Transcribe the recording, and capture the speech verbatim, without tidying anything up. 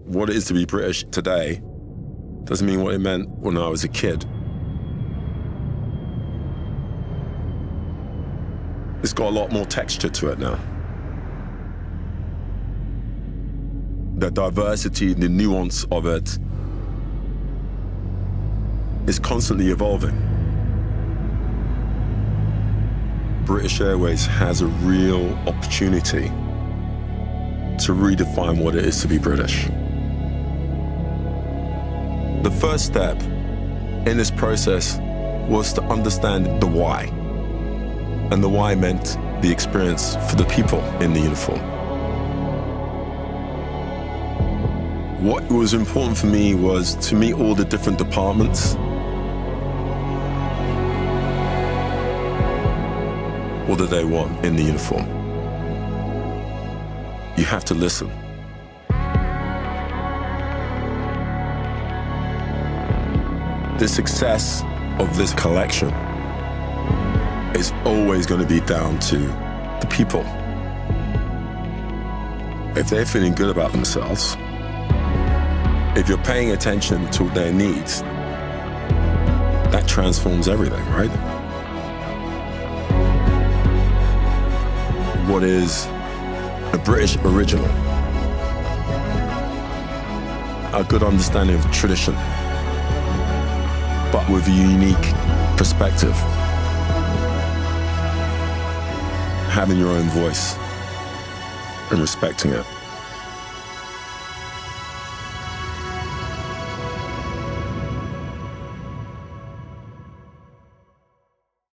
what it is to be British today doesn't mean what it meant when I was a kid. It's got a lot more texture to it now. The diversity, the nuance of it is constantly evolving. British Airways has a real opportunity to redefine what it is to be British. The first step in this process was to understand the why. And the why meant the experience for the people in the uniform. What was important for me was to meet all the different departments. What do they want in the uniform? You have to listen. The success of this collection is always going to be down to the people. If they're feeling good about themselves, if you're paying attention to their needs, that transforms everything, right? What is a British original? A good understanding of tradition, but with a unique perspective. Having your own voice and respecting it.